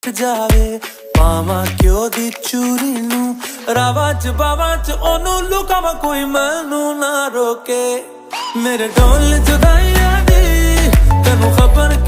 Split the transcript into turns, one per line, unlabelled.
जावे पावा क्यों दी चूरी नू रावा च बावा च ओनू लुकावा कोई मैनू ना रोके मेरे ढोल जुदाइयां दी तेनू खबर